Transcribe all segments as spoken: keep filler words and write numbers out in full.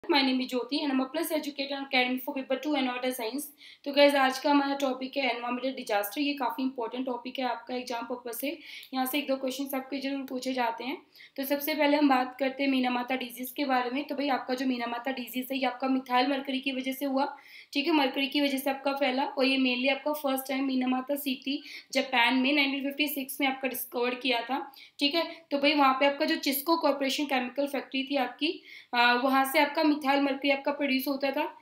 My name is Jyoti and I am a plus educator academy for paper two and water science. तो guys आज का हमारा topic है environmental disaster. ये काफ़ी इंपॉर्टेंट टॉपिक है आपका एग्जाम पर्पज से। यहाँ से एक दो क्वेश्चन आपके जरूर पूछे जाते हैं। तो सबसे पहले हम बात करते हैं मीनामाता डिजीज के बारे में। तो भाई आपका जो मीनामाता डिजीज है ये आपका मिथाइल मरकरी की वजह से हुआ, ठीक है, मरकरी की वजह से आपका फैला। और ये मेनली आपका first time Minamata city Japan में नाइनटीन फिफ्टी सिक्स में आपका डिस्कवर किया था, ठीक है। तो भाई वहाँ पे आपका जो चिस्को कॉर्पोरेशन केमिकल फैक्ट्री थी आपकी, वहाँ से आपका मिथाइल मरकरी आपका प्रोड्यूस होता था।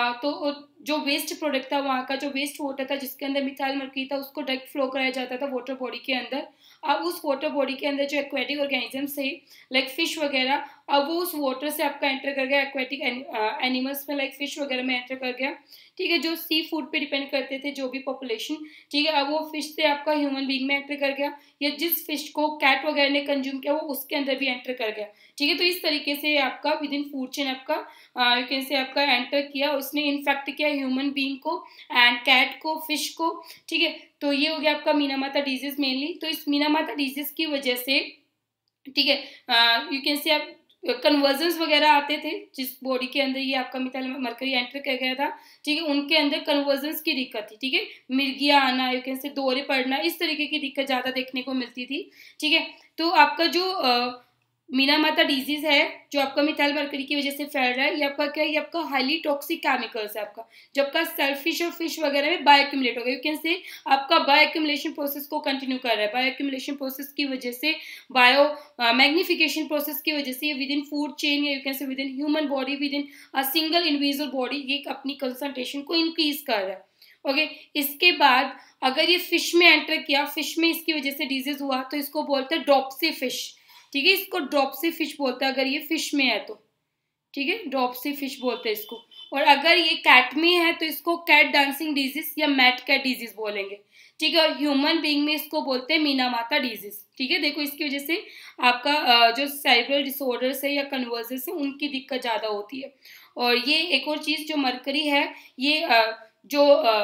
तो जो वेस्ट प्रोडक्ट था, वहाँ का जो वेस्ट वाटर था जिसके अंदर मिथाइल मरकरी था, उसको डायरेक्ट फ्लो कराया जाता था वाटर बॉडी के अंदर। अब उस वाटर बॉडी के अंदर जो एक्वेटिक ऑर्गेनिजम्स थे लाइक फिश वगैरह, अब वो उस वाटर से आपका एंटर कर गया एक्वेटिक एनिमल्स में, लाइक फिश वगैरह में एंटर कर गया, ठीक है, जो सी फूड पे डिपेंड करते थे जो भी पॉपुलेशन, ठीक है। अब वो फिश से आपका ह्यूमन बीइंग में एंटर कर गया, या जिस फिश को कैट वगैरह ने कंज्यूम किया वो उसके अंदर भी एंटर कर गया, ठीक है। तो इस तरीके से आपका विद इन फूड चेन आपका यू कैन से आपका एंटर किया, उसने इन्फेक्ट किया ह्यूमन बीइंग को एंड कैट को, फिश को, ठीक है। तो ये हो गया आपका मीनामाता डिजीज मेनली। तो इस मीनामाता डिजीज की वजह से, ठीक है, यू कैन से आप कन्वर्जन्स वगैरह आते थे जिस बॉडी के अंदर ये आपका मिथाइल मरकरी एंटर कर गया था, ठीक है, उनके अंदर कन्वर्जन्स की दिक्कत थी, ठीक है, मिर्गियाँ आना, यू कैन से दौरे पड़ना, इस तरीके की दिक्कत ज़्यादा देखने को मिलती थी, ठीक है। तो आपका जो uh, मीनामाता डिजीज है जो आपका मिथाइल मरकरी की वजह से फैल रहा है, ये आपका क्या है, ये आपका हाईली टॉक्सिक केमिकल्स है आपका, जो आपका सेल्फिश और फिश वगैरह में बायो एक्यूमुलेट हो गया, यू कैन से आपका बायो एक्यूमुलेशन प्रोसेस को कंटिन्यू कर रहा है। बायो एक्यूमुलेशन प्रोसेस की वजह से, बायो मैग्निफिकेशन प्रोसेस की वजह से विद इन फूड चेन या you can say within human body, within a single individual body, ये अपनी कंसंट्रेशन को इंक्रीज कर रहा है। ओके okay, इसके बाद अगर ये फिश में एंटर किया, फिश में इसकी वजह से डिजीज हुआ, तो इसको बोलते हैं ड्रॉपसी फिश, ठीक है, इसको ड्रॉपसी फिश बोलते हैं अगर ये फिश में है तो, ठीक है, ड्रॉपसी फिश बोलते हैं इसको। और अगर ये कैट में है तो इसको कैट डांसिंग डिजीज या मैट कैट डिजीज बोलेंगे, ठीक है। और ह्यूमन बीइंग में इसको बोलते हैं मीनामाता डिजीज, ठीक है। देखो इसकी वजह से आपका जो सेरेब्रल डिसऑर्डर्स है या कन्वर्जन्स है उनकी दिक्कत ज़्यादा होती है। और ये एक और चीज़ जो मरकरी है, ये जो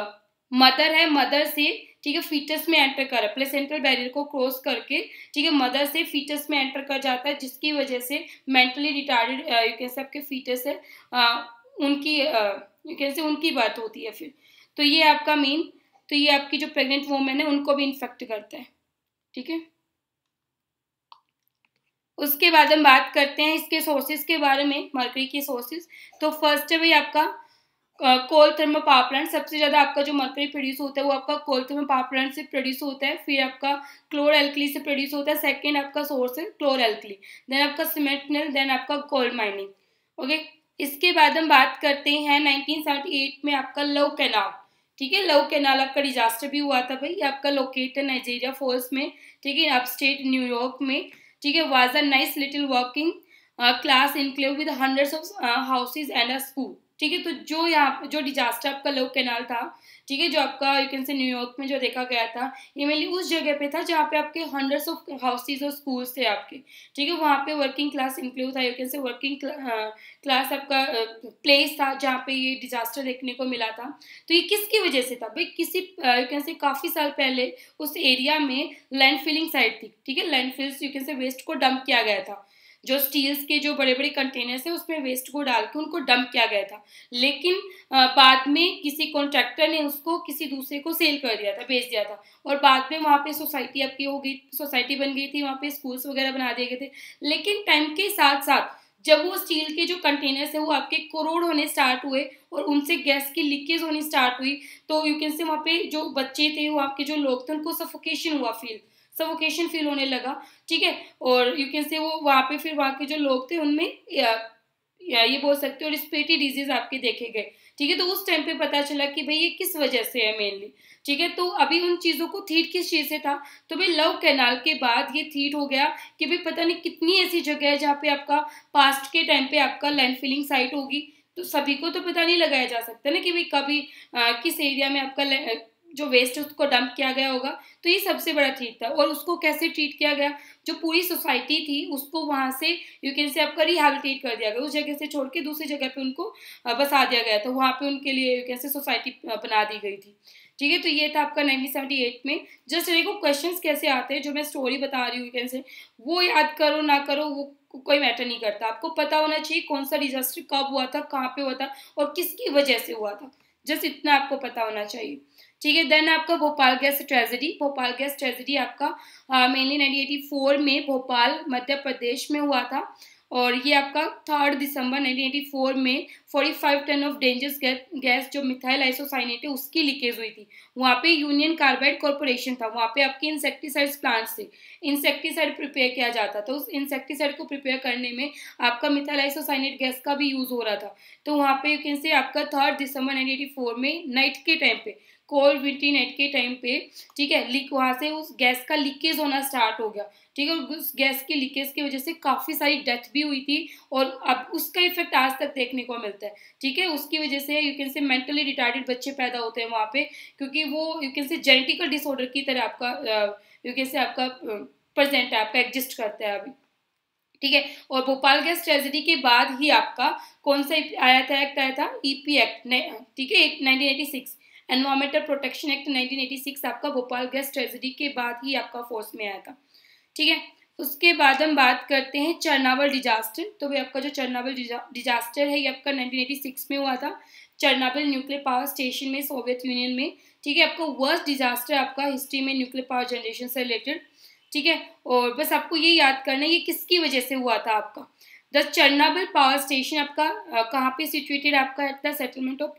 मदर है, मदर से, ठीक है, फीटस में एंटर कर रहा है, प्लेसेंटल बैरियर को क्रॉस करके, ठीक है, मदर से फीटस में एंटर कर जाता है, जिसकी वजह से मेंटली रिटार्डेड यू कैन से आपके फीटस है आ, उनकी यू कैन से उनकी बात होती है फिर। तो ये आपका मेन, तो ये आपकी जो प्रेग्नेंट वुमेन है उनको भी इन्फेक्ट करता है, ठीक है। उसके बाद हम बात करते हैं इसके सोर्सेज के बारे में, मरकरी के सोर्सेज। तो फर्स्ट है भाई आपका कोल थर्मल पावर प्लांट। सबसे ज्यादा आपका जो मरकरी प्रोड्यूस होता है वो आपका कोल थर्मल पावर प्लांट से प्रोड्यूस होता है। फिर आपका क्लोर एल्कली से प्रोड्यूस होता है। सेकंड आपका सोर्स है क्लोर एल्कली, देन आपका सीमेंट मिल, देन आपका गोल्ड माइनिंग। ओके, इसके बाद हम बात करते हैं नाइनटीन सेवेंटी एट में आपका लव कैनाल, ठीक है, लव कैनाल आपका डिजास्टर भी हुआ था भाई। आपका लोकेट है नाइजीरिया फॉल्स में, ठीक है, अपस्टेट न्यूयॉर्क में, ठीक है। Was a nice little working class enclave with hundreds of houses and a school, ठीक है। तो जो यहाँ जो डिजास्टर आपका लव कैनाल था, ठीक है, जो आपका यू कैन से न्यूयॉर्क में जो देखा गया था, ये मेनली उस जगह पे था जहाँ पे आपके हंड्रेड्स ऑफ हाउसेज और स्कूल्स थे आपके, ठीक है। वहाँ पे वर्किंग क्लास इंक्लूड था, you can say working class आपका प्लेस था जहाँ पे ये डिजास्टर देखने को मिला था। तो ये किसकी वजह से था भाई, किसी यू कैन से काफ़ी साल पहले उस एरिया में लैंड फिलिंग साइट थी, ठीक है, landfills you can say waste को डंप किया गया था। जो स्टील्स के जो बड़े बड़े कंटेनर्स है उसमें वेस्ट को डाल के उनको डंप किया गया था, लेकिन बाद में किसी कॉन्ट्रैक्टर ने उसको किसी दूसरे को सेल कर दिया था, बेच दिया था। और बाद में वहाँ पे सोसाइटी आपकी हो गई, सोसाइटी बन गई थी, वहाँ पे स्कूल्स वगैरह बना दिए गए थे। लेकिन टाइम के साथ साथ जब वो स्टील के जो कंटेनर्स है वो आपके करोड़ होने स्टार्ट हुए और उनसे गैस की लीकेज होनी स्टार्ट हुई, तो यू कैन से वहाँ पे जो बच्चे थे, वहाँ के जो लोग थे, उनको सफोकेशन हुआ, फील सफोकेशन फील होने लगा, ठीक है। और यू कैन से वो वहाँ पे फिर वहाँ के जो लोग थे उनमें या, या ये बोल सकते हो रिस्पिरेटरी डिजीज आपके देखे गए, ठीक है। तो उस टाइम पे पता चला कि भाई ये किस वजह से है मेनली, ठीक है। तो अभी उन चीज़ों को थीट किस चीज़ से था, तो भाई लव कैनाल के बाद ये थीट हो गया कि भाई पता नहीं कितनी ऐसी जगह है जहाँ पे आपका पास्ट के टाइम पे आपका लैंड फिलिंग साइट होगी। तो सभी को तो पता नहीं लगाया जा सकता ना कि भाई कभी आ, किस एरिया में आपका जो वेस्ट है उसको डंप किया गया होगा। तो ये सबसे बड़ा ट्रीट था। और उसको कैसे ट्रीट किया गया, जो पूरी सोसाइटी थी उसको वहाँ से यू कैन से आपका रिहेबिलिटेट कर दिया गया, उस जगह से छोड़ के दूसरी जगह पे उनको बसा दिया गया था, वहाँ पे उनके लिए यू कैन से सोसाइटी बना दी गई थी, ठीक है। तो ये था आपका नाइनटीन सेवेंटी एट में। जस्ट देखो क्वेश्चंस कैसे आते हैं, जो मैं स्टोरी बता रही हूँ कैसे, वो याद करो ना करो वो कोई मैटर नहीं करता, आपको पता होना चाहिए कौन सा डिजास्टर कब हुआ था, कहाँ पे हुआ था और किसकी वजह से हुआ था, जस्ट इतना आपको पता होना चाहिए। ठीक है। देन आपका Bhopal gas tragedy. Bhopal gas tragedy आपका मेनली नाइनटीन एटी फोर में भोपाल मध्य प्रदेश में हुआ था, और ये आपका third December nineteen eighty four में पैंतालीस टन ऑफ डेंजरस गैस जो मिथाइल आइसोसाइनेट है उसकी लीकेज हुई थी। वहाँ पे यूनियन कार्बाइड कॉर्पोरेशन था, वहाँ पे आपके इंसेक्टिसाइड्स प्लांट से इंसेक्टिसाइड प्रिपेयर किया जाता था। उस इंसेक्टिसाइड को प्रिपेयर करने में आपका मिथाइल आइसोसाइनेट गैस का भी यूज हो रहा था। तो वहाँ पे यू कैन से आपका third December nineteen eighty four में नाइट के टाइम पे, कोल्ड विंटरी नाइट के टाइम पे, ठीक है, लीक वहाँ से उस गैस का लीकेज होना स्टार्ट हो गया। ठीक है। उस गैस की लीकेज की वजह से काफ़ी सारी डेथ भी हुई थी, और अब उसका इफेक्ट आज तक देखने को मिलता है। ठीक है। उसकी वजह से you can say mentally retarded बच्चे पैदा होते हैं वहाँ पे, क्योंकि वो you can say genetical disorder की तरह आपका यू कैन से आपका प्रेजेंट है, आपका एग्जिस्ट करता है अभी। ठीक है। और भोपाल गैस ट्रेजेडी के बाद ही आपका कौन सा आया था, एक्ट आया था, ईपी एक्ट, ठीक है, nineteen eighty six, environmental protection act nineteen eighty six आपका भोपाल गैस ट्रेजेडी के बाद ही आपका फोर्स में आया था। ठीक है। उसके बाद हम बात करते हैं चरनावल डिजास्टर। तो भाई आपका जो चरनावल डिजास्टर है ये आपका नाइनटीन एटी सिक्स में हुआ था, चरनावल न्यूक्लियर पावर स्टेशन में, सोवियत यूनियन में। ठीक है। आपका वर्स्ट डिजास्टर आपका हिस्ट्री में न्यूक्लियर पावर जनरेशन से रिलेटेड। ठीक है। और बस आपको ये याद करना है ये किसकी वजह से हुआ था आपका। द चरनावल पावर स्टेशन आपका कहाँ पे सिचुएटेड, आपका at the settlement of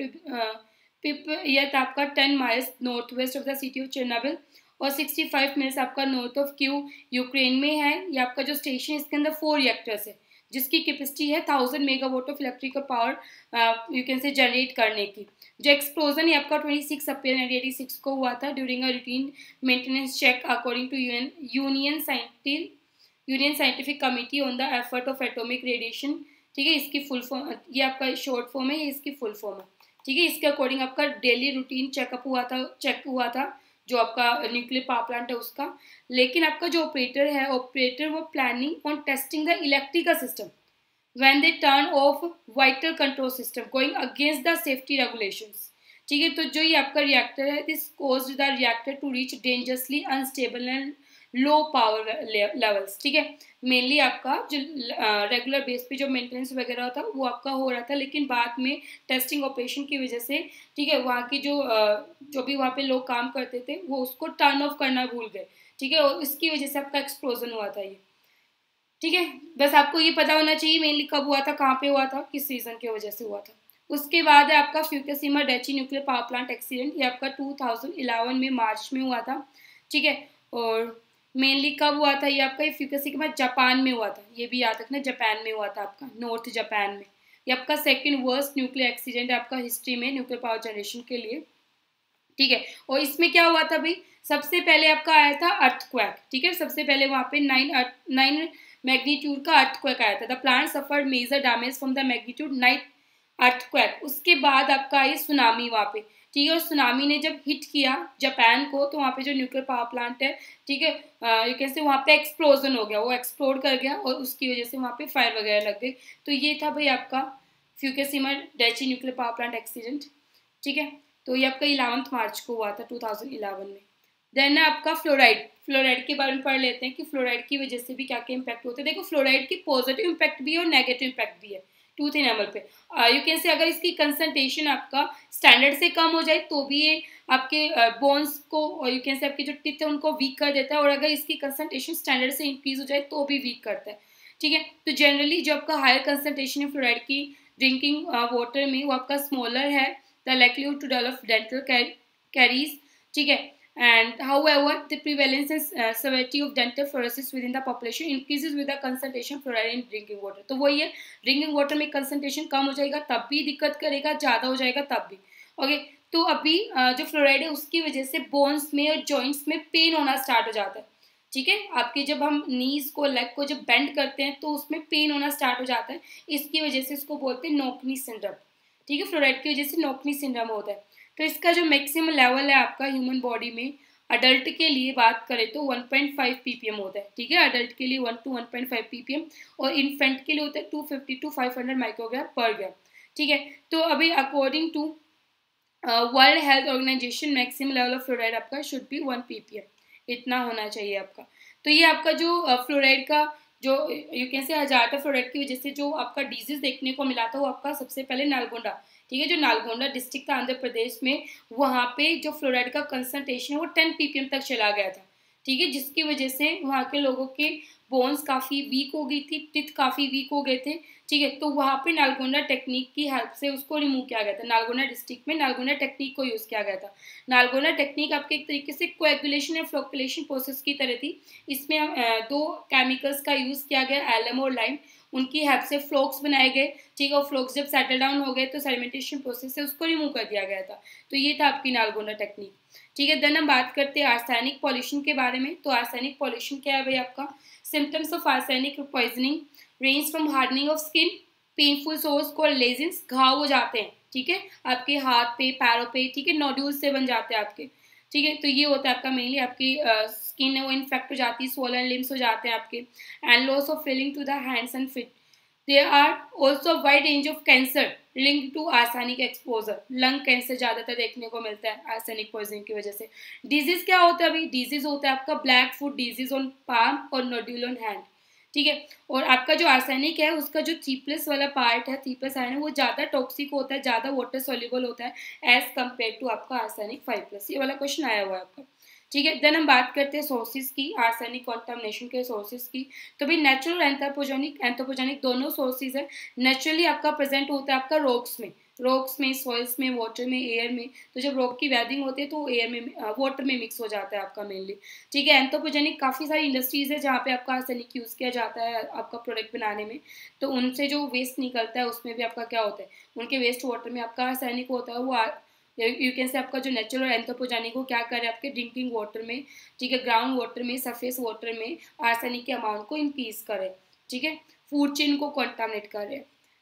Pip, यह था आपका ten miles north west of the city of Chernobyl, और सिक्सटी फाइव मिनट्स आपका नॉर्थ ऑफ क्यू यूक्रेन में है। ये आपका जो स्टेशन है इसके अंदर फोर रिएक्टर्स है, जिसकी कैपेसिटी है thousand megawatt of electrical power you can say generate करने की। जो एक्सप्लोजन है आपका छब्बीस अप्रैल नाइनटीन एटी सिक्स को हुआ था during a routine maintenance check according to UN union scientific union scientific committee on the effort of atomic radiation. ठीक है। इसकी फुल फॉर्म, ये आपका शॉर्ट फॉर्म है, ये इसकी फुल फॉर्म है। ठीक है। इसके अकॉर्डिंग आपका डेली रूटीन चेकअप हुआ था, चेक हुआ था जो आपका न्यूक्लियर पावर प्लांट है उसका। लेकिन आपका जो ऑपरेटर है, ऑपरेटर वो planning on testing the electrical system when they turn off vital control system going against the safety regulations। ठीक है। तो जो ये आपका रिएक्टर है, this caused the reactor to reach dangerously unstable and low power levels. ठीक है। Mainly आपका जो रेगुलर uh, बेस पे जो मेंटेनेंस वगैरह था वो आपका हो रहा था, लेकिन बाद में टेस्टिंग ऑपरेशन की वजह से, ठीक है, वहाँ की जो uh, जो भी वहाँ पे लोग काम करते थे वो उसको टर्न ऑफ करना भूल गए। ठीक है। और इसकी वजह से आपका एक्सप्लोजन हुआ था ये। ठीक है। बस आपको ये पता होना चाहिए मेनली कब हुआ था, कहाँ पे हुआ था, किस रीजन की वजह से हुआ था। उसके बाद है आपका Fukushima Daiichi nuclear power plant accident. ये आपका टू थाउजेंड इलेवन में मार्च में हुआ था। ठीक है। और मेनली कब हुआ था ये आपका, ये फ्यूकुशिमा जापान में हुआ था, ये भी याद रखना, जापान में हुआ था आपका, नॉर्थ जापान में। ये आपका सेकेंड वर्स्ट न्यूक्लियर एक्सीडेंट है आपका हिस्ट्री में न्यूक्लियर पावर जनरेशन के लिए। ठीक है। और इसमें क्या हुआ था भाई, सबसे पहले आपका आया था अर्थक्वेक। ठीक है। सबसे पहले वहाँ पे नाइन नाइन मैग्नीट्यूड का अर्थक्वेक आया था। The plant suffered major damage from the magnitude nine earthquake. उसके बाद आपका आई सुनामी वहाँ पे। ठीक है। और सुनामी ने जब हिट किया जापान को, तो वहाँ पे जो न्यूक्लियर पावर प्लांट है, ठीक है, ये कैसे वहाँ पे एक्सप्लोजन हो गया, वो एक्सप्लोड कर गया, और उसकी वजह से वहाँ पे फायर वगैरह लग गई। तो ये था भाई आपका Fukushima Daiichi nuclear power plant accident. ठीक है। तो ये आपका इलेवंथ मार्च को हुआ था टू थाउजेंड इलेवन में। देन है आपका फ्लोराइड। फ्लोराइड के बारे में पढ़ लेते हैं कि फ्लोराइड की वजह से भी क्या क्या इंपैक्ट होते हैं। देखो फ्लोराइड की पॉजिटिव इंपैक्ट भी है और नेगेटिव इंपैक्ट भी है टूथ एनामल पे। यू कैन से अगर इसकी कंसंट्रेशन आपका स्टैंडर्ड से कम हो जाए तो भी ये आपके बोन्स को, और यू कैन से आपके जो टीथ है उनको वीक कर देता है, और अगर इसकी कंसंट्रेशन स्टैंडर्ड से इंक्रीज हो जाए तो भी वीक करता है। ठीक है। तो जनरली जो आपका हायर कंसंट्रेशन है फ्लोराइड की ड्रिंकिंग वाटर में, वो आपका स्मॉलर है the likelihood to develop dental caries. ठीक है। And however, the prevalence and uh, severity of dental fluorosis within the population increases with the concentration fluoride in drinking water। तो वही है, ड्रिंकिंग वाटर में कंसंट्रेशन कम हो जाएगा तब भी दिक्कत करेगा, ज़्यादा हो जाएगा तब भी। ओके। तो अभी uh, जो फ्लोराइड है उसकी वजह से बोन्स में और जॉइंट्स में पेन होना स्टार्ट हो जाता है। ठीक है। आपके जब हम नीज को, लेग को जब बेंड करते हैं तो उसमें पेन होना स्टार्ट हो जाता है। इसकी वजह से इसको बोलते हैं नोकनी सिंड्रोम। ठीक है। फ्लोराइड की वजह से नोकनी सिंड्रोम होता है। तो इसका जो मैक्सिमम लेवल है आपका ह्यूमन बॉडी में, अडल्ट के लिए बात करें तो वन पॉइंट फाइव पीपीएम होता है। ठीक है। अडल्ट के लिए one to one point five ppm, और इन्फेंट के लिए होता है two fifty to five hundred microgram per gram. ठीक है। तो अभी according to World Health Organization maximum level of fluoride आपका शुड बी वन पीपीएम, इतना होना चाहिए आपका। तो ये आपका जो फ्लोराइड का जो यू कैन से हजारदा फ्लोराइड की वजह से जो आपका डिजीज देखने को मिला था वो आपका सबसे पहले नालगोंडा, ठीक है, जो नालगोंडा डिस्ट्रिक्ट था आंध्र प्रदेश में, वहाँ पे जो फ्लोराइड का कंसंट्रेशन है वो टेन पीपीएम तक चला गया था, ठीक है, जिसकी वजह से वहाँ के लोगों के बोन्स काफ़ी वीक हो गई थी, टिथ काफ़ी वीक हो गए थे, ठीक है। तो वहाँ पे नालगोंडा टेक्निक की हेल्प से उसको रिमूव किया गया था। नालगोंडा डिस्ट्रिक्ट में नालगोंडा टेक्निक को यूज़ किया गया था। नालगोंडा टेक्निक आपके एक तरीके से कोएगुलेशन या फ्लोकुलेशन प्रोसेस की तरह थी। इसमें हम दो केमिकल्स का यूज़ किया गया, एलम और लाइम, उनकी हेल्प से फ्लोक्स बनाए गए, ठीक है, और फ्लोक्स जब सेटल डाउन हो गए तो सेडिमेंटेशन प्रोसेस से उसको रिमूव कर दिया गया था। तो ये था आपकी नालगोंडा टेक्निक, ठीक है। देन हम बात करते हैं आर्सेनिक पॉल्यूशन के बारे में। तो आर्सेनिक पॉल्यूशन क्या है भाई आपका? Symptoms of arsenic poisoning range from hardening of skin, painful sores called lesions, घाव हो जाते हैं, ठीक है, आपके हाथ पे पैरों पे, ठीक है, नोड्यूल्स से बन जाते हैं आपके, ठीक है। तो ये होता है आपका मेनली आपकी स्किन है वो इन्फेक्ट हो जाती है, स्वोलन लिम्स हो जाते हैं आपके, and loss of feeling to the hands and feet. There are also wide range of cancer link to arsenic exposure, lung cancer ज़्यादातर देखने को मिलता है आर्सेनिक पॉइजनिंग की वजह से। डिजीज क्या होता है अभी? डिजीज होता है आपका black foot disease on palm और नोड्यूल ऑन हैंड, ठीक है। और आपका जो आर्सेनिक है उसका जो थ्री प्लस वाला पार्ट है, थ्री प्लस आयन है, वो ज़्यादा टॉक्सिक होता है, ज़्यादा वाटर सॉल्युबल होता है एज कम्पेयर टू आपका आर्सेनिक फाइव प्लस। ये वाला क्वेश्चन आया हुआ है आपका, ठीक है। देन हम बात करते हैं सोर्सेज की, आर्सेनिक कॉन्टामिनेशन के सोर्सेज की। तो भाई नेचुरल एंथ्रोपोजेनिक, एंथ्रोपोजेनिक दोनों सोर्सेज है। नेचुरली आपका प्रेजेंट होता है आपका रॉक्स में, रॉक्स में, सॉइल्स में, वाटर में, एयर में। तो जब रॉक की वेदिंग होती है तो एयर में, वाटर में मिक्स हो जाता है आपका मेनली, ठीक है। एंथ्रोपोजेनिक काफ़ी सारी इंडस्ट्रीज है जहाँ पे आपका आर्सेनिक यूज़ किया जाता है आपका प्रोडक्ट बनाने में। तो उनसे जो वेस्ट निकलता है उसमें भी आपका क्या होता है, उनके वेस्ट वाटर में आपका आर्सेनिक होता है। वो यू कैन से आपका जो नेचुरल एंथ्रोपोजेनिक को क्या करे आपके ड्रिंकिंग वाटर में, ठीक है, ग्राउंड वाटर में, सरफेस वाटर में आर्सेनिक के अमाउंट को इंक्रीज करे, ठीक है, फूड चेन को कॉन्टामिनेट करे।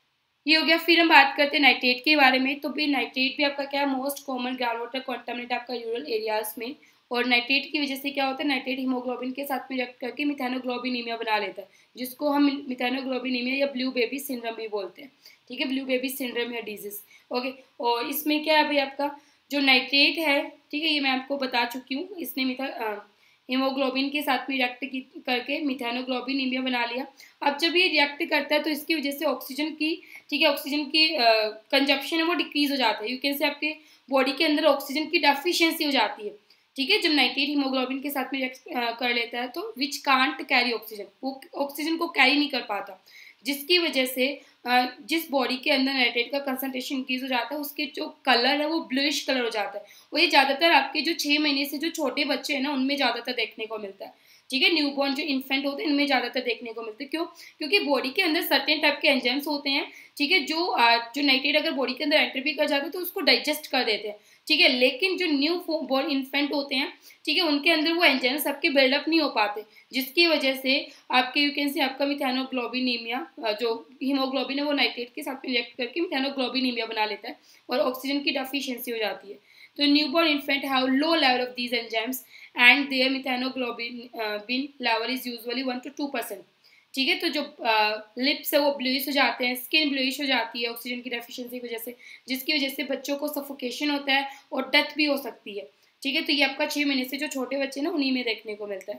ये हो गया। फिर हम बात करते हैं नाइट्रेट के बारे में। तो भी नाइट्रेट भी आपका क्या है, most common ground water contaminate आपका रूरल एरियाज में। और नाइट्रेट की वजह से क्या होता है, नाइट्रेट हीमोग्लोबिन के साथ में रिएक्ट करके मिथेनोग्लोबिनीमिया बना लेता है, जिसको हम मिथेनोग्लोबिनीमिया या ब्लू बेबी सिंड्रोम भी बोलते हैं, ठीक है, ब्लू बेबी सिंड्रोम या डिजीज, ओके। और इसमें क्या है भाई आपका जो नाइट्रेट है, ठीक है, ये मैं आपको बता चुकी हूँ, इसने मिथा हीमोग्लोबिन के साथ में रिएक्ट करके मिथेनोग्लोबिनीमिया बना लिया। अब जब ये रिएक्ट करता है तो इसकी वजह से ऑक्सीजन की, ठीक है, ऑक्सीजन की कंजप्शन है वो डिक्रीज हो जाता है। यू कैन से आपके बॉडी के अंदर ऑक्सीजन की डेफिशिएंसी हो जाती है, ठीक है, जब नाइट्रेट हीमोग्लोबिन के साथ में रिएक्ट कर लेता है तो विच कांट कैरी ऑक्सीजन, वो ऑक्सीजन को कैरी नहीं कर पाता, जिसकी वजह से जिस बॉडी के अंदर नाइट्रेट का कंसंट्रेशन इंक्रीज हो जाता है उसके जो कलर है वो ब्लूइश कलर हो जाता है। और ये ज़्यादातर आपके जो छः महीने से जो छोटे बच्चे हैं ना उनमें ज़्यादातर देखने को मिलता है, ठीक है, न्यूबॉर्न जो इन्फेंट होते हैं इनमें ज़्यादातर देखने को मिलते हैं। क्यों? क्योंकि बॉडी के अंदर सर्टेन टाइप के एंजाइम्स होते हैं, ठीक है, जो जो नाइट्रेट अगर बॉडी के अंदर एंटर भी कर जाते हैं तो उसको डाइजेस्ट कर देते हैं, ठीक है। लेकिन जो न्यू बॉर्न इन्फेंट होते हैं, ठीक है, उनके अंदर वो एंजाइम्स आपके बिल्डअप नहीं हो पाते, जिसकी वजह से आपके यू कैन से आपका मिथेनोग्लोबिनीमिया, जो हीमोग्लोबिन है वो नाइट्रेट के साथ में रिएक्ट करके मिथेनोग्लोबिनीमिया बना लेता है और ऑक्सीजन की डेफिशिएंसी हो जाती है। तो newborn infant have low level of these enzymes and their methemoglobin level is usually one to two percent, ठीक है। तो जो लिप्स है वो ब्लूइश हो जाते हैं, स्किन ब्लूइश हो जाती है ऑक्सीजन की डेफिशिएंसी की वजह से, जिसकी वजह से बच्चों को सफोकेशन होता है और डेथ भी हो सकती है, ठीक है। तो ये आपका छः महीने से जो छोटे बच्चे ना उन्हीं में देखने को मिलता है,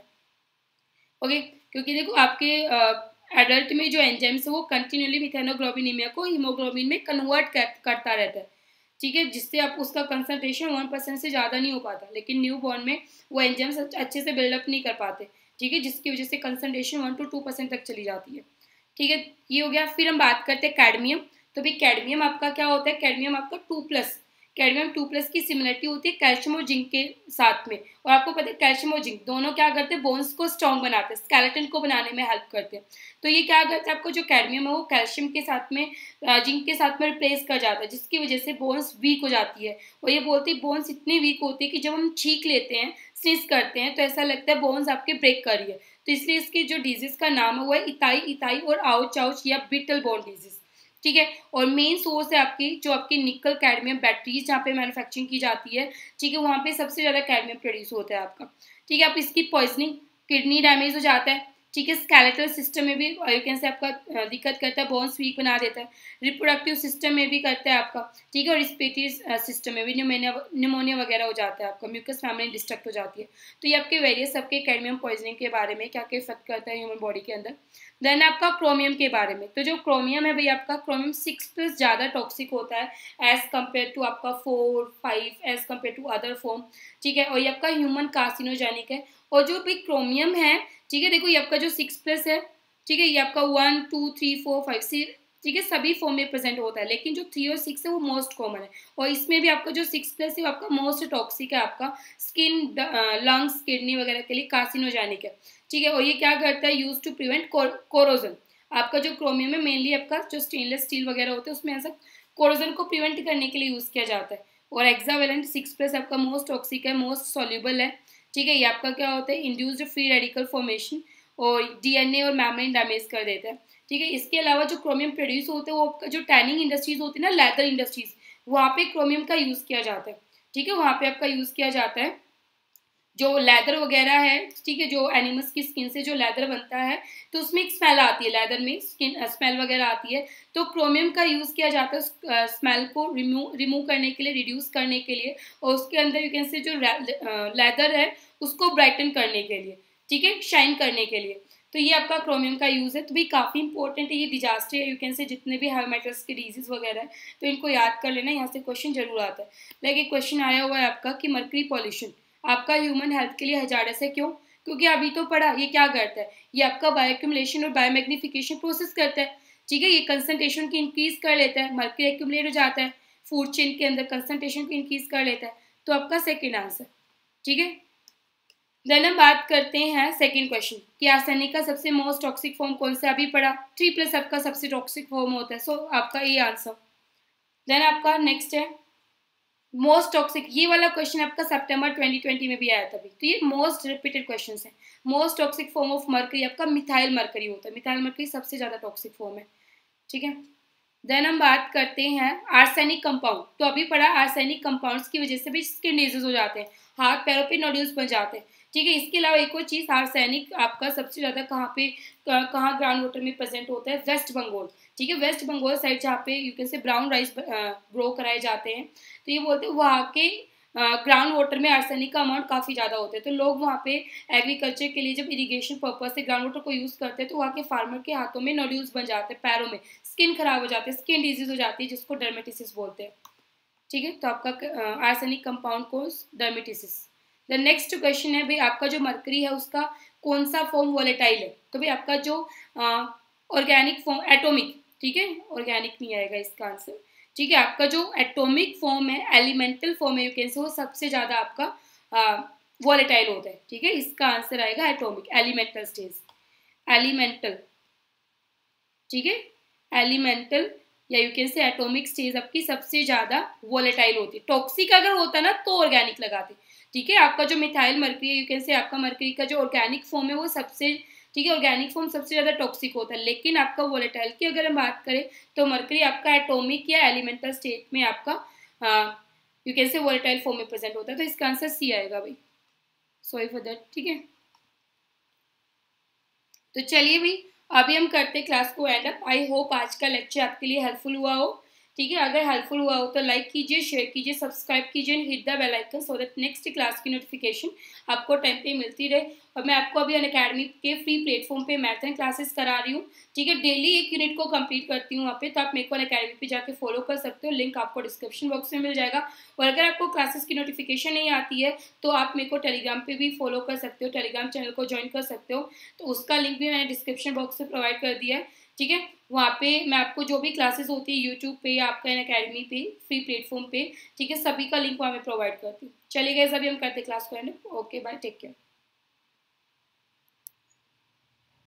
ओके। क्योंकि देखो आपके एडल्ट में जो एंजाइम्स है वो कंटिन्यूली मिथेनोग्लोबिनीमिया को हीमोग्लोबिन में कन्वर्ट कर, करता रहता है, ठीक है, जिससे आप उसका कंसंट्रेशन वन परसेंट से ज़्यादा नहीं हो पाता। लेकिन न्यू बॉर्न में वो एंजाइम्स अच्छे से बिल्डअप नहीं कर पाते, ठीक है, जिसकी वजह से concentration one to two percent तक चली जाती है, ठीक है। ये हो गया। फिर हम बात करते हैं कैडमियम। तो भाई कैडमियम आपका क्या होता है, कैडमियम आपका two plus cadmium two plus की सिमिलरिटी होती है कैल्शियम और जिंक के साथ में। और आपको पता है कैल्शियम और जिंक दोनों क्या करते हैं, बोन्स को स्ट्रॉन्ग बनाते हैं, स्केलेटन को बनाने में हेल्प करते हैं। तो ये क्या करते हैं, आपको जो कैडमियम है वो कैल्शियम के साथ में, जिंक के साथ में रिप्लेस कर जाता है, जिसकी वजह से बोन्स वीक हो जाती है। और ये बोलते हैं बोन्स इतनी वीक होती है कि जब हम छींक लेते हैं, स्नीज करते हैं, तो ऐसा लगता है बोन्स आपके ब्रेक कर रही है। तो इसलिए इसकी जो डिजीज का नाम है वो है इताई इताई और आउच आउच या ब्रिटल बोन डिजीज, ठीक है। और मेन सोर्स है आपकी जो आपकी निकल कैडमियम बैटरीज जहाँ पे मैन्युफैक्चरिंग की जाती है, ठीक है, वहाँ पे सबसे ज़्यादा कैडमियम प्रोड्यूस होता है आपका, ठीक है। आप इसकी पॉइजनिंग, किडनी डैमेज हो जाता है, ठीक है। स्केलेटल सिस्टम में भी यू कैन से आपका दिक्कत करता है, बोन्स वीक बना देता है। रिप्रोडक्टिव सिस्टम में भी करता है आपका, ठीक है। और रिस्पिरेटरी सिस्टम में भी न्यूमोनिया न्यूमोनिया वगैरह हो जाता है आपका, म्यूकस मेम्ब्रेन डिस्ट्रक्ट हो जाती है। तो ये आपके वेरियस आपके कैडमियम पॉइजनिंग के बारे में क्या क्या इफेक्ट करता है ह्यूमन बॉडी के अंदर। देन आपका क्रोमियम के बारे में, तो जो क्रोमियम है भाई आपका क्रोमियम सिक्स प्लस ज़्यादा टॉक्सिक होता है एज कम्पेयर टू आपका four five as compared to other form, ठीक है। और ये आपका ह्यूमन कार्सिनोजेनिक है। और जो भी क्रोमियम है, ठीक है, देखो ये आपका जो सिक्स प्लस है, ठीक है, ये आपका one two three four five C, ठीक है, सभी फॉर्म में प्रेजेंट होता है, लेकिन जो थ्री और सिक्स है वो मोस्ट कॉमन है। और इसमें भी आपका जो सिक्स प्लस है वो आपका मोस्ट टॉक्सिक है, आपका स्किन, लंग्स, किडनी वगैरह के लिए कार्सिनोजेनिक है, ठीक है। और ये क्या करता है, यूज टू प्रिवेंट कोरोजन। आपका जो क्रोमियम है मेनली आपका जो स्टेनलेस स्टील वगैरह होता है उसमें ऐसा कोरोजन को प्रिवेंट करने के लिए यूज किया जाता है। और हेक्सावेलेंट सिक्स प्लस आपका मोस्ट टॉक्सिक है, मोस्ट सॉल्युबल है, ठीक है। ये आपका क्या होता है, इंड्यूस्ड फ्री रेडिकल फॉर्मेशन और डीएनए और मेम्ब्रेन डैमेज कर देता है, ठीक है। इसके अलावा जो क्रोमियम प्रोड्यूस होते हैं वो जो टैनिंग इंडस्ट्रीज होती है ना, लेदर इंडस्ट्रीज, वहाँ पे क्रोमियम का यूज़ किया जाता है, ठीक है। वहाँ पे आपका यूज़ किया जाता है जो लेदर वगैरह है, ठीक है, जो एनिमल्स की स्किन से जो लेदर बनता है तो उसमें एक स्मेल आती है, लेदर में स्किन स्मेल वगैरह आती है, तो क्रोमियम का यूज़ किया जाता है स्मेल को रिमूव रिमूव करने के लिए, रिड्यूस करने के लिए। और उसके अंदर यू कैन से जो लेदर है उसको ब्राइटन करने के लिए, ठीक है, शाइन करने के लिए। तो ये आपका क्रोमियम का यूज़ है। तो भाई काफ़ी इंपॉर्टेंट है ये डिजास्टर है, यू कैन से जितने भी हाई मेटल्स के डिजीज वगैरह है तो इनको याद कर लेना, यहाँ से क्वेश्चन जरूर आता है। लाइक एक क्वेश्चन आया हुआ है आपका कि मर्करी पॉल्यूशन आपका ह्यूमन हेल्थ के लिए हजारस है, क्यों? क्योंकि अभी तो पढ़ा ये क्या करता है, ये आपका बायोक्यूमुलेशन और बायोमैग्निफिकेशन प्रोसेस करता है, ठीक है। ये कंसंट्रेशन की इंक्रीज कर लेता है, मर्करी एक्यूमुलेट हो जाता है फूड चेन के अंदर, कंसंट्रेशन को इंक्रीज कर लेता है। तो आपका सेकेंड आंसर, ठीक है। देन हम बात करते हैं सेकंड क्वेश्चन कि आर्सेनिक का सबसे मोस्ट टॉक्सिक फॉर्म कौन सा, अभी पढ़ा थ्री प्लस आपका सबसे टॉक्सिक फॉर्म होता है, सो so, आपका ये आंसर। देन आपका नेक्स्ट है मोस्ट टॉक्सिक, ये वाला क्वेश्चन आपका सितंबर ट्वेंटी ट्वेंटी में भी आया था, तो ये मोस्ट रिपीटेड क्वेश्चन है। Most toxic form of mercury आपका मिथाइल मर्करी होता है, मिथाइल मर्करी सबसे ज्यादा टॉक्सिक फॉर्म है, ठीक है। देन हम बात करते हैं आर्सेनिक कंपाउंड, तो अभी पढ़ा आर्सेनिक कंपाउंड्स की वजह से भी स्किन डिजीज हो जाते हैं, हाथ पैरों पे नोड्यूल्स बन जाते हैं, ठीक है। इसके अलावा एक और चीज़, आर्सेनिक आपका सबसे ज़्यादा कहाँ पे कहाँ ग्राउंड वाटर में प्रेजेंट होता है, वेस्ट बंगाल, ठीक है। वेस्ट बंगाल साइड जहाँ पे you can say brown rice grow कराए जाते हैं, तो ये बोलते हैं वहाँ के ग्राउंड वाटर में आर्सेनिक का अमाउंट काफ़ी ज़्यादा होता है। तो लोग वहाँ पे एग्रीकल्चर के लिए जब इरिगेशन पर्पज से ग्राउंड वाटर को यूज़ करते हैं तो वहाँ के फार्मर के हाथों में नोड्यूल्स बन जाते हैं, पैरों में स्किन खराब हो जाती है, स्किन डिजीज हो जाती है जिसको डर्मेटिसिस बोलते हैं, ठीक है। तो आपका आर्सेनिक कंपाउंड को डर्मेटिसिस। द नेक्स्ट क्वेश्चन है भाई आपका जो मर्करी है उसका कौन सा फॉर्म वॉलेटाइल है, तो भाई आपका जो ऑर्गेनिक फॉर्म एटॉमिक, ठीक है, ऑर्गेनिक नहीं आएगा इसका आंसर, ठीक है। आपका जो एटॉमिक फॉर्म है, एलिमेंटल फॉर्म है, यू कैन से वो सबसे ज़्यादा आपका वॉलेटाइल होता है, ठीक है। इसका आंसर आएगा एटॉमिक, एलिमेंटल स्टेज, एलिमेंटल, ठीक है, एलिमेंटल या you can say atomic stage आपकी सबसे ज़्यादा वॉलेटाइल होती है। टॉक्सिक अगर होता ना तो ऑर्गेनिक लगाते, ठीक है। आपका जो मिथाइल मर्करी है, यू कैन से आपका मर्करी का जो ऑर्गेनिक फॉर्म है वो सबसे, ठीक है, ऑर्गेनिक फॉर्म सबसे ज़्यादा टॉक्सिक होता है। लेकिन आपका वॉलेटाइल की अगर हम बात करें तो मर्करी आपका एटॉमिक या एलिमेंटल स्टेट में आपका you can say volatile form में प्रेजेंट होता है। तो इसका आंसर सी आएगा भाई, सॉरी फॉर दैट, ठीक है। तो चलिए भाई अभी हम करते हैं क्लास को एंड अप। आई होप आज का लेक्चर आपके लिए हेल्पफुल हुआ हो, ठीक है। अगर हेल्पफुल हुआ हो तो लाइक कीजिए, शेयर कीजिए, सब्सक्राइब कीजिए, hit the bell icon so that next class की नोटिफिकेशन आपको टाइम पे मिलती रहे। और मैं आपको अभी अनअकैडमी के फ्री प्लेटफॉर्म पे मैथन क्लासेस करा रही हूँ, ठीक है। डेली एक यूनिट को कंप्लीट करती हूँ वहाँ पे, तो आप मेरे को अनअकैडमी पे जाके फॉलो कर सकते हो, लिंक आपको डिस्क्रिप्शन बॉक्स में मिल जाएगा। और अगर आपको क्लासेस की नोटिफिकेशन नहीं आती है तो आप मेरे को टेलीग्राम पे भी फॉलो कर सकते हो, टेलीग्राम चैनल को ज्वाइन कर सकते हो, तो उसका लिंक भी मैंने डिस्क्रिप्शन बॉक्स में प्रोवाइड कर दिया है, ठीक है। वहाँ पे मैं आपको जो भी क्लासेस होती है यूट्यूब पे या आपका अनअकैडमी पे फ्री प्लेटफॉर्म पे, ठीक है, सभी का लिंक वहाँ पे प्रोवाइड करती हूँ। चलिए गाइस अभी हम करते क्लास को end. Okay bye, take care.